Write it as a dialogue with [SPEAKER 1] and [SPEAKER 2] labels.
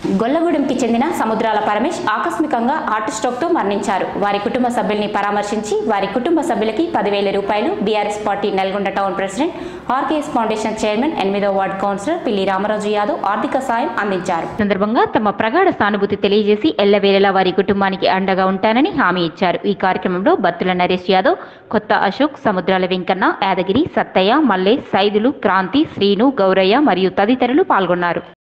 [SPEAKER 1] గొల్లగూడెంకి చెందిన సముద్రాల పరమేష్ ఆకస్మికంగా హార్ట్ స్ట్రోక్తో మరణించారు. వారి కుటుంబ సభ్యుల్ని పరామర్శించి వారి కుటుంబ సభ్యులకి 10,000 రూపాయలు BRS party Nalgonda town president, RKS foundation chairman, 8వ వార్డు కౌన్సిలర్ పిల్లి రామరాజు యాదవ్ ఆర్థిక సాయం అందించారు. సందర్భంగా తమ ప్రగాఢ సానుభూతి తెలియజేసి ఎల్లవేళలా వారి కుటుంబానికి అండగా ఉంటానని హామీ ఇచ్చారు. ఈ కార్యక్రమంలో బత్తుల నరేష్ యాదవ్, కొత్త అశోక్, సముద్రాల వెంకన్న, యాదగిరి, సత్తయ్య, మల్లేష్, సైదులు, క్రాంతి, శ్రీను, గౌరయ్య మరియు తదితరులు పాల్గొన్నారు.